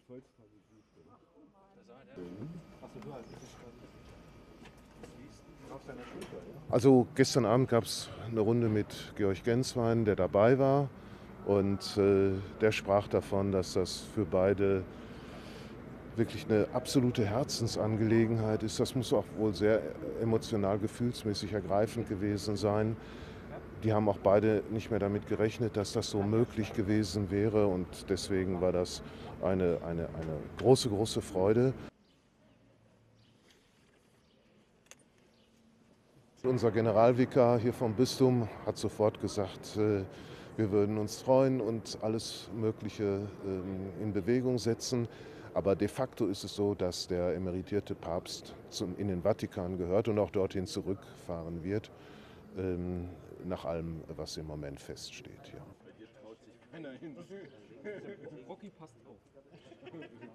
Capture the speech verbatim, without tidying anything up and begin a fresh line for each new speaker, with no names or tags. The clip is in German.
Also gestern Abend gab es eine Runde mit Georg Genswein, der dabei war. Und äh, der sprach davon, dass das für beide wirklich eine absolute Herzensangelegenheit ist. Das muss auch wohl sehr emotional, gefühlsmäßig ergreifend gewesen sein. Die haben auch beide nicht mehr damit gerechnet, dass das so möglich gewesen wäre. Und deswegen war das eine, eine, eine große, große Freude. Unser Generalvikar hier vom Bistum hat sofort gesagt, äh, wir würden uns freuen und alles Mögliche ähm, in Bewegung setzen. Aber de facto ist es so, dass der emeritierte Papst zum, in den Vatikan gehört und auch dorthin zurückfahren wird, ähm, nach allem, was im Moment feststeht. Ja.
Bei dir traut sich keiner hin. Rocky passt auf.